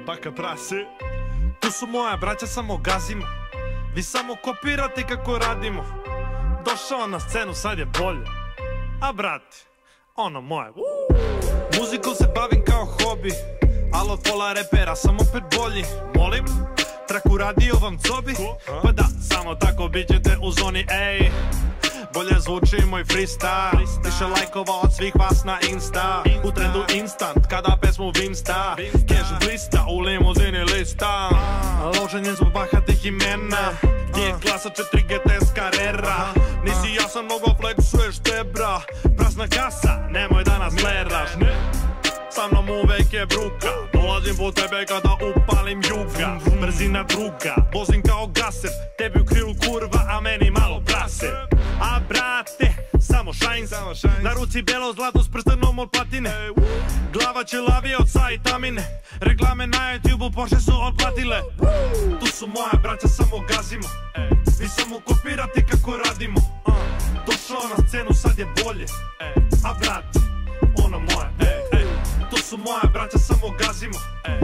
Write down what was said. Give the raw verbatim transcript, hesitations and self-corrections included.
baka prase. Tu su moja braća, samo gazimo. Vi samo kopirate kako radimo. Došao na scenu, sad je bolje. A brate, ono moje. Muzikom se bavim kao hobi, al od pola repera sam opet bolji. Molim, trak uradio vam cobi? Pa da, samo tako bit ćete u zoni, ej. Bolje zvuči moj freestyle, više lajkova od svih vas na Insta. U trendu instant, kada pesmu Vinsta. Cash blista, u limuzini lista. Loženje zbog bahatih imena. Gdje je klasa četiri G T S Carrera. Nisi jasan, mnogo flexuješ tebra. Prazna kasa, nemoj da nas leraš. Sa mnom uvek je bruka. Dolazim po tebe kada upalim juga. Brzina druga, vozim kao gaser. Tebi u krilu kurva, a meni malo prase. A brate, samo šajns. Na ruci belo zlato s prstenom od platine. Glava će lavije od sajtamine. Reklame na YouTube-u Porsche su otplatile. Tu su moja braća, samo gazimo. Vi samo kopirate kako radimo. Došao na scenu, sad je bolje. A brate, ono moje. Tu su moja braća, samo gazimo.